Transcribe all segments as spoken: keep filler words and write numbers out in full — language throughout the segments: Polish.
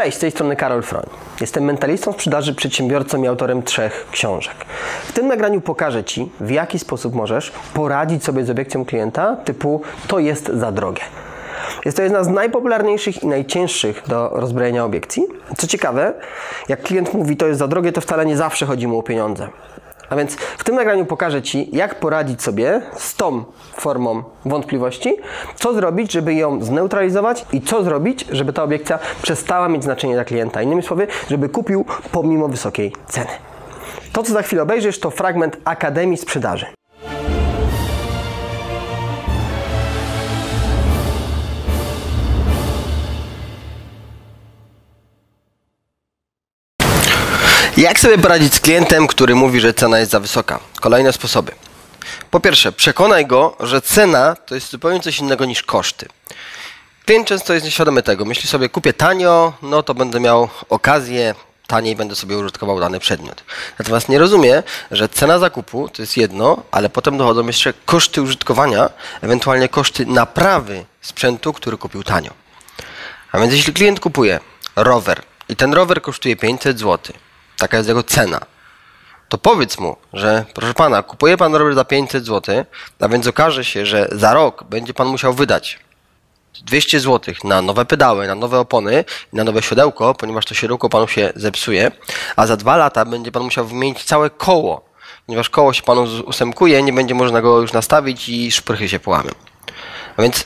Cześć, z tej strony Karol Froń. Jestem mentalistą sprzedaży, przedsiębiorcą i autorem trzech książek. W tym nagraniu pokażę Ci, w jaki sposób możesz poradzić sobie z obiekcją klienta typu to jest za drogie. Jest to jedna z najpopularniejszych i najcięższych do rozbrojenia obiekcji. Co ciekawe, jak klient mówi to jest za drogie, to wcale nie zawsze chodzi mu o pieniądze. A więc w tym nagraniu pokażę Ci, jak poradzić sobie z tą formą wątpliwości, co zrobić, żeby ją zneutralizować i co zrobić, żeby ta obiekcja przestała mieć znaczenie dla klienta. Innymi słowy, żeby kupił pomimo wysokiej ceny. To, co za chwilę obejrzysz, to fragment Akademii Sprzedaży. Jak sobie poradzić z klientem, który mówi, że cena jest za wysoka? Kolejne sposoby. Po pierwsze, przekonaj go, że cena to jest zupełnie coś innego niż koszty. Klient często jest nieświadomy tego. Myśli sobie, kupię tanio, no to będę miał okazję, taniej będę sobie użytkował dany przedmiot. Natomiast nie rozumie, że cena zakupu to jest jedno, ale potem dochodzą jeszcze koszty użytkowania, ewentualnie koszty naprawy sprzętu, który kupił tanio. A więc jeśli klient kupuje rower i ten rower kosztuje pięćset złotych, taka jest jego cena, to powiedz mu, że proszę pana, kupuje pan rower za pięćset złotych, a więc okaże się, że za rok będzie pan musiał wydać dwieście złotych na nowe pedały, na nowe opony i na nowe siodełko, ponieważ to siodełko panu się zepsuje, a za dwa lata będzie pan musiał wymienić całe koło, ponieważ koło się panu ósemkuje, nie będzie można go już nastawić i szprychy się połamią. A więc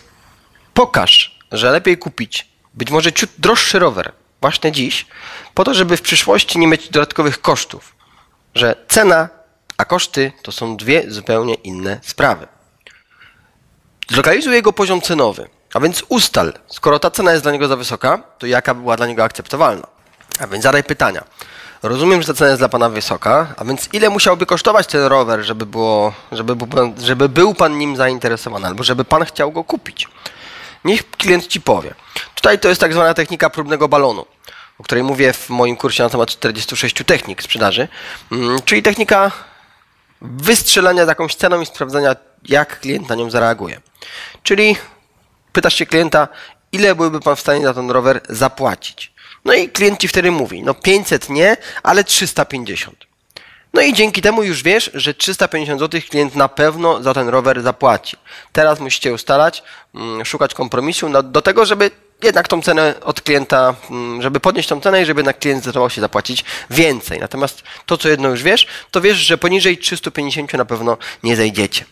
pokaż, że lepiej kupić być może ciut droższy rower właśnie dziś, po to, żeby w przyszłości nie mieć dodatkowych kosztów. Że cena, a koszty to są dwie zupełnie inne sprawy. Zlokalizuj jego poziom cenowy, a więc ustal, skoro ta cena jest dla niego za wysoka, to jaka była dla niego akceptowalna. A więc zadaj pytania. Rozumiem, że ta cena jest dla pana wysoka, a więc ile musiałby kosztować ten rower, żeby, było, żeby, był, pan, żeby był pan nim zainteresowany, albo żeby pan chciał go kupić? Niech klient ci powie. Tutaj to jest tak zwana technika próbnego balonu, o której mówię w moim kursie na temat czterdziestu sześciu technik sprzedaży, czyli technika wystrzelania z jakąś ceną i sprawdzenia, jak klient na nią zareaguje. Czyli pytasz się klienta, ile byłby pan w stanie za ten rower zapłacić. No i klient ci wtedy mówi, no pięćset nie, ale trzysta pięćdziesiąt. No i dzięki temu już wiesz, że trzysta pięćdziesiąt złotych klient na pewno za ten rower zapłaci. Teraz musicie ustalać, szukać kompromisu no, do tego, żeby jednak tą cenę od klienta, żeby podnieść tą cenę i żeby jednak klient zdecydował się zapłacić więcej. Natomiast to, co jedno już wiesz, to wiesz, że poniżej trzystu pięćdziesięciu na pewno nie zejdziecie.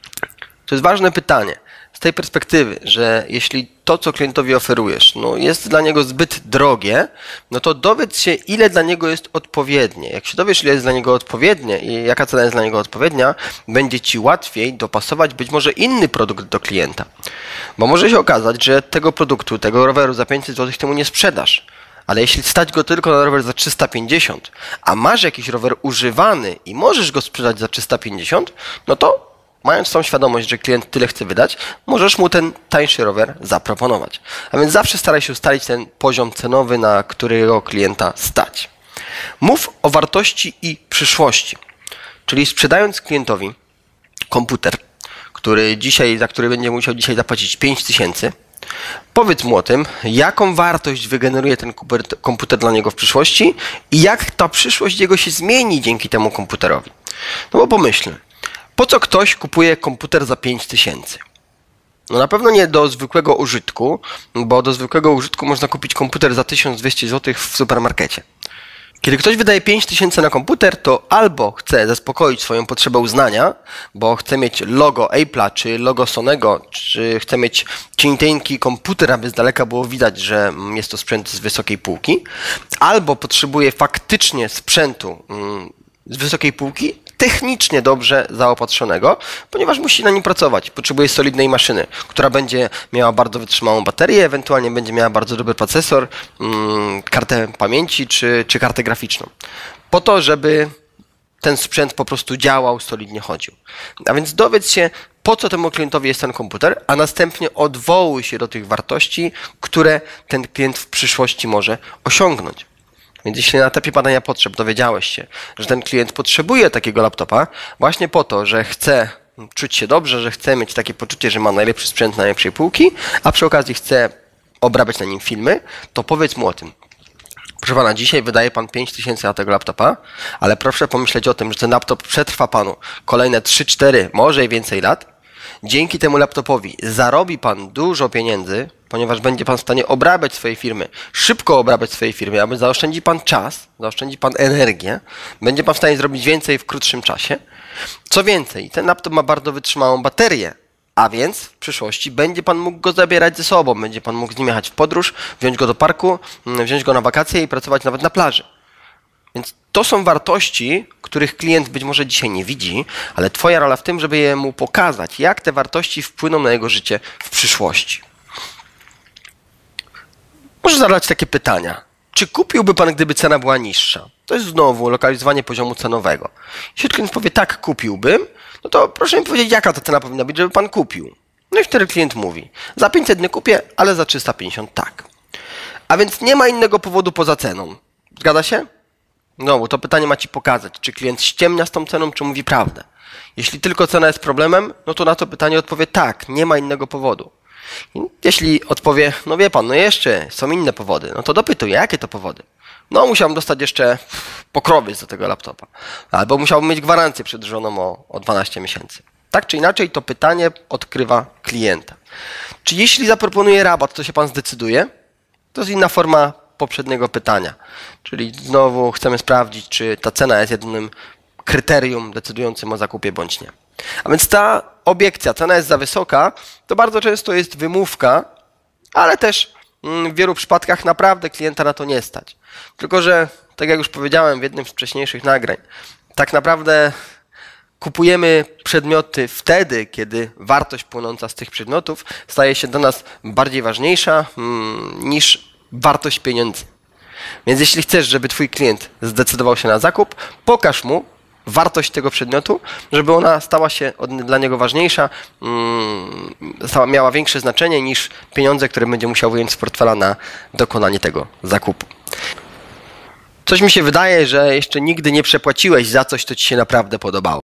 To jest ważne pytanie. Z tej perspektywy, że jeśli to, co klientowi oferujesz, no jest dla niego zbyt drogie, no to dowiedz się, ile dla niego jest odpowiednie. Jak się dowiesz, ile jest dla niego odpowiednie i jaka cena jest dla niego odpowiednia, będzie ci łatwiej dopasować być może inny produkt do klienta. Bo może się okazać, że tego produktu, tego roweru za pięćset złotych ty mu nie sprzedasz. Ale jeśli stać go tylko na rower za trzysta pięćdziesiąt, a masz jakiś rower używany i możesz go sprzedać za trzysta pięćdziesiąt, no to mając tą świadomość, że klient tyle chce wydać, możesz mu ten tańszy rower zaproponować. A więc zawsze staraj się ustalić ten poziom cenowy, na którego klienta stać. Mów o wartości i przyszłości. Czyli sprzedając klientowi komputer, który dzisiaj, za który będzie musiał dzisiaj zapłacić pięć tysięcy, powiedz mu o tym, jaką wartość wygeneruje ten komputer dla niego w przyszłości i jak ta przyszłość jego się zmieni dzięki temu komputerowi. No bo pomyślmy. Po co ktoś kupuje komputer za pięć tysięcy? No na pewno nie do zwykłego użytku, bo do zwykłego użytku można kupić komputer za tysiąc dwieście złotych w supermarkecie. Kiedy ktoś wydaje pięć tysięcy na komputer, to albo chce zaspokoić swoją potrzebę uznania, bo chce mieć logo Apple'a, czy logo Sonego, czy chce mieć cieniuteńki komputer, aby z daleka było widać, że jest to sprzęt z wysokiej półki, albo potrzebuje faktycznie sprzętu z wysokiej półki, technicznie dobrze zaopatrzonego, ponieważ musi na nim pracować. Potrzebuje solidnej maszyny, która będzie miała bardzo wytrzymałą baterię, ewentualnie będzie miała bardzo dobry procesor, mm, kartę pamięci czy, czy kartę graficzną. Po to, żeby ten sprzęt po prostu działał, solidnie chodził. A więc dowiedz się, po co temu klientowi jest ten komputer, a następnie odwołuj się do tych wartości, które ten klient w przyszłości może osiągnąć. Więc jeśli na etapie badania potrzeb dowiedziałeś się, że ten klient potrzebuje takiego laptopa właśnie po to, że chce czuć się dobrze, że chce mieć takie poczucie, że ma najlepszy sprzęt na najlepszej półki, a przy okazji chce obrabiać na nim filmy, to powiedz mu o tym. Proszę pana, dzisiaj wydaje pan pięć tysięcy na tego laptopa, ale proszę pomyśleć o tym, że ten laptop przetrwa panu kolejne trzy, cztery, może i więcej lat. Dzięki temu laptopowi zarobi pan dużo pieniędzy, ponieważ będzie pan w stanie obrabiać swojej firmy, szybko obrabiać swojej firmy, aby zaoszczędzi pan czas, zaoszczędzi pan energię, będzie pan w stanie zrobić więcej w krótszym czasie. Co więcej, ten laptop ma bardzo wytrzymałą baterię, a więc w przyszłości będzie pan mógł go zabierać ze sobą, będzie pan mógł z nim jechać w podróż, wziąć go do parku, wziąć go na wakacje i pracować nawet na plaży. Więc to są wartości, których klient być może dzisiaj nie widzi, ale twoja rola w tym, żeby je mu pokazać, jak te wartości wpłyną na jego życie w przyszłości. Może zadać takie pytania. Czy kupiłby pan, gdyby cena była niższa? To jest znowu lokalizowanie poziomu cenowego. Jeśli klient powie tak, kupiłbym, no to proszę mi powiedzieć, jaka ta cena powinna być, żeby pan kupił. No i wtedy klient mówi, za pięćset nie kupię, ale za trzysta pięćdziesiąt tak. A więc nie ma innego powodu poza ceną. Zgadza się? No, bo to pytanie ma ci pokazać, czy klient ściemnia z tą ceną, czy mówi prawdę. Jeśli tylko cena jest problemem, no to na to pytanie odpowie tak, nie ma innego powodu. Jeśli odpowie, no wie pan, no jeszcze są inne powody, no to dopytuję, jakie to powody? No musiałbym dostać jeszcze pokrowiec do tego laptopa, albo musiałbym mieć gwarancję przed żoną o, o dwanaście miesięcy. Tak czy inaczej to pytanie odkrywa klienta. Czy jeśli zaproponuję rabat, to się pan zdecyduje? To jest inna forma poprzedniego pytania, czyli znowu chcemy sprawdzić, czy ta cena jest jedynym kryterium decydującym o zakupie bądź nie. A więc ta obiekcja, cena jest za wysoka, to bardzo często jest wymówka, ale też w wielu przypadkach naprawdę klienta na to nie stać. Tylko że, tak jak już powiedziałem w jednym z wcześniejszych nagrań, tak naprawdę kupujemy przedmioty wtedy, kiedy wartość płynąca z tych przedmiotów staje się dla nas bardziej ważniejsza hmm, niż wartość pieniędzy. Więc jeśli chcesz, żeby twój klient zdecydował się na zakup, pokaż mu wartość tego przedmiotu, żeby ona stała się dla niego ważniejsza, stała, miała większe znaczenie niż pieniądze, które będzie musiał wyjąć z portfela na dokonanie tego zakupu. Coś mi się wydaje, że jeszcze nigdy nie przepłaciłeś za coś, co ci się naprawdę podobało.